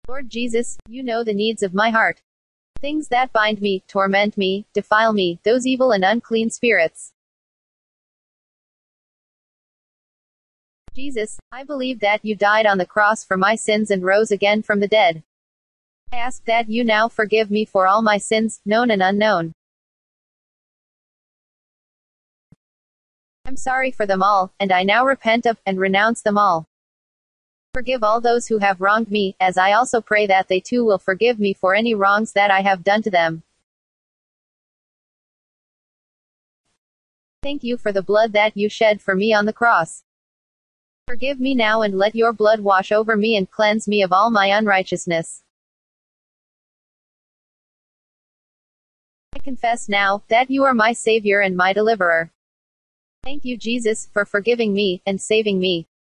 Lord Jesus, you know the needs of my heart. Things that bind me, torment me, defile me, those evil and unclean spirits. Jesus, I believe that you died on the cross for my sins and rose again from the dead. I ask that you now forgive me for all my sins, known and unknown. I'm sorry for them all, and I now repent of, and renounce them all. Forgive all those who have wronged me, as I also pray that they too will forgive me for any wrongs that I have done to them. Thank you for the blood that you shed for me on the cross. Forgive me now and let your blood wash over me and cleanse me of all my unrighteousness. I confess now that you are my Savior and my deliverer. Thank you, Jesus, for forgiving me and saving me.